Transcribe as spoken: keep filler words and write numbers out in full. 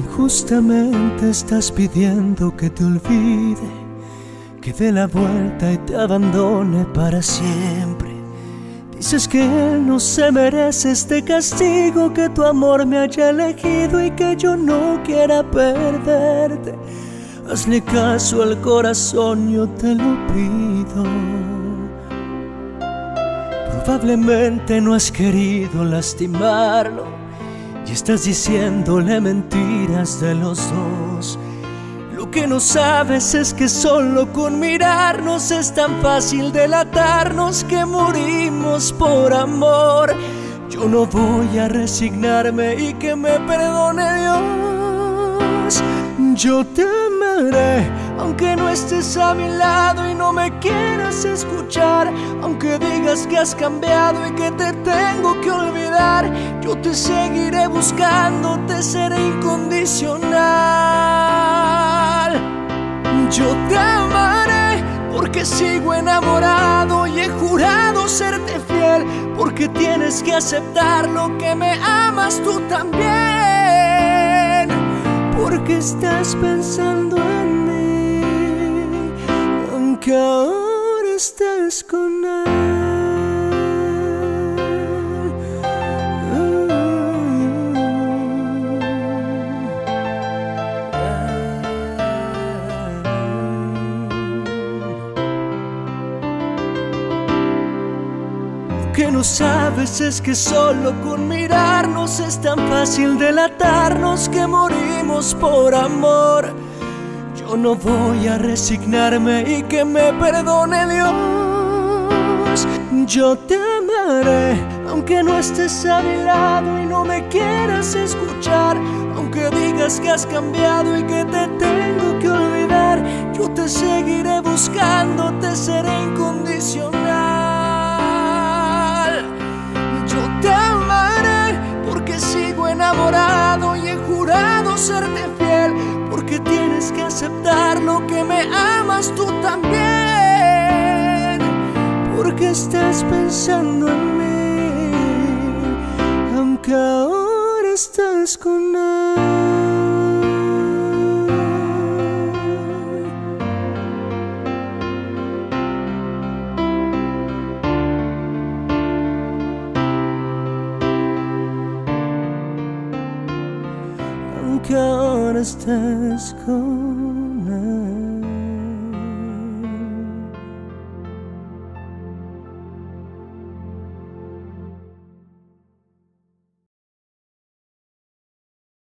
Justamente estás pidiendo que te olvide, que dé la vuelta y te abandone para siempre. Dices que él no se merece este castigo, que tu amor me haya elegido y que yo no quiera perderte. Hazle caso al corazón, yo te lo pido. Probablemente no has querido lastimarlo y estás diciéndole mentiras de los dos. Lo que no sabes es que solo con mirarnos es tan fácil delatarnos que morimos por amor. Yo no voy a resignarme y que me perdone Dios. Yo te amaré aunque no estés a mi lado y no me quieras escuchar, aunque digas que has cambiado y que te tengo que olvidar. Yo te seguiré buscando, te seré incondicional. Yo te amaré porque sigo enamorado y he jurado serte fiel, porque tienes que aceptar lo que me amas tú también, porque estás pensando en mí, aunque ahora estés con él. Lo que no sabes es que solo con mirarnos es tan fácil delatarnos que morimos por amor. Yo no voy a resignarme y que me perdone Dios. Yo te amaré aunque no estés a mi lado y no me quieras escuchar, aunque digas que has cambiado y que te tengo que olvidar. Yo te seguiré buscando, te seré incondicional. Yo te amaré porque sigo enamorado y he jurado serte fiel, porque tienes que aceptar lo que me amas tú también, porque estás pensando en mí, aunque ahora estás con él. Aunque ahora estés con